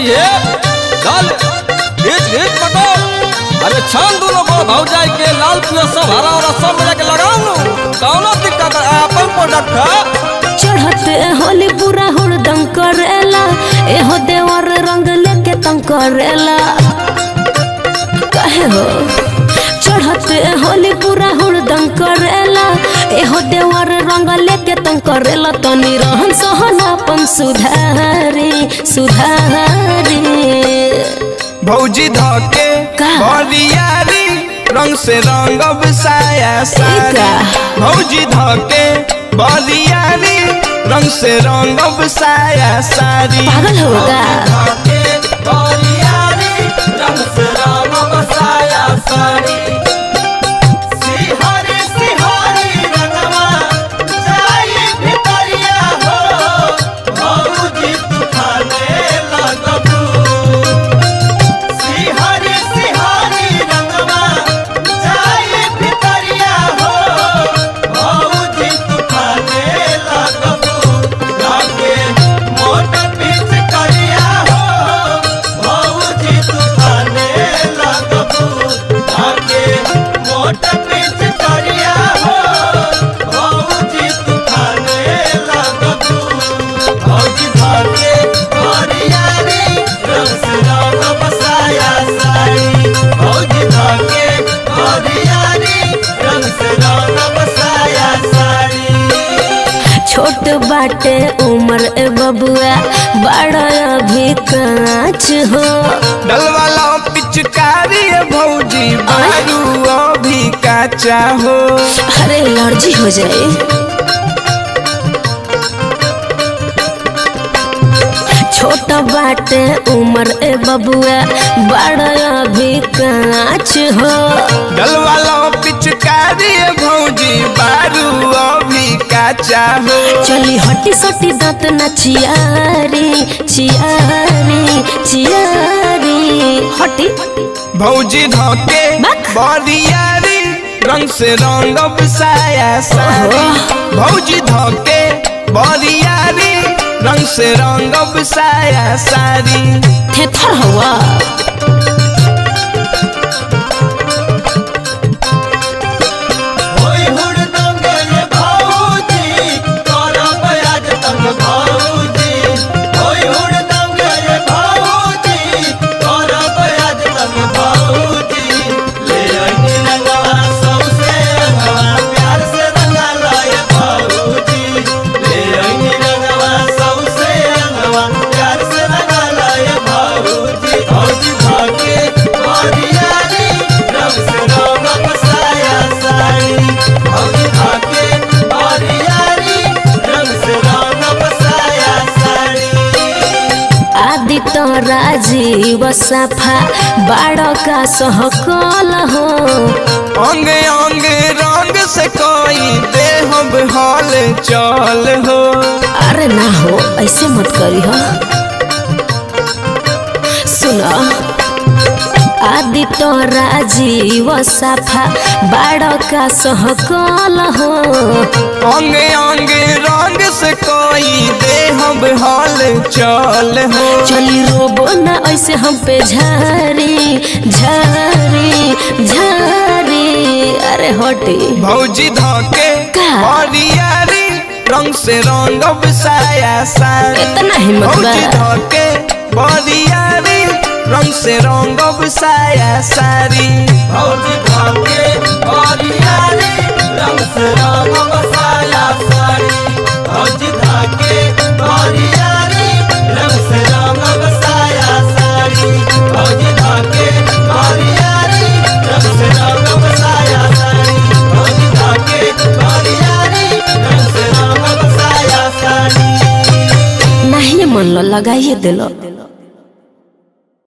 चाहिए लाल घीच पको। अरे छान दोनों को भौजाई के लाल पिया सब हरा और सब मिला के लगाऊं कौनो दिक्कत अपन प्रोडक्ट है। चढ़ते होली पूरा हुड़दम करेला एहो देवर रंग लेके तंग करेला कहे हो। चढ़ते होली पूरा हुड़दम करेला एहो देवर रंग लेके तंग करेला तनी रहन सहन अपन सुधारी सुधारी। भौजी धके बरियारी रंग से रंगब साया सारी। भौजी धके बरियारी रंग से रंगब साया सारी। पागल होगा रंग से रंगब साया सारी। छोट बाटे उम्र ए बबुआ बड़ा अभी कांच हो। डलवाला पिचकारी भौजी बारू अभी काचा हो। अरे एलर्जी हो जाए। छोट बाटे उम्र ए बबुआ बड़ा अभी कांच हो। डलवाला पिचकारी भौजी बारू अभी काचा हो। चली हटी सटी दांत न चियारी चियारी चियारी हटी। भौजी धके बरियारी रंग से रंगब साया सारी। भौजी धके बरियारी रंग से रंगब साया सारी। थेथर हुआ तो राजीव सफा बाड़ का सहकल हो। अंग अंग रंग से कोई देहब हाल चल हो। अरे ना हो ऐसे मत करी हो। सुनो आदि तो राजीव सफा बाड़ का सहकल हो। अंग अंग रंग से कोई देहब हाल चल हो। चली रोबो ना ऐसे हम पे झारी झारी झारी। अरे हटी भौजी धके बरियारी रंग से रंगब साया सारी। इतना हिम्मत भौजी धके बरियारी रंग से रंगब साया सारी। भौजी धके बरियारी रंग से रंगब साया सारी। भौजी धके बरियारी रंग से रंगब साया सारी। भौजी धके बरियारी रंग से रंगब साया सारी। भौजी धके बरियारी रंग से रंगब साया सारी। नहीं मन लो लगाइए दिलो।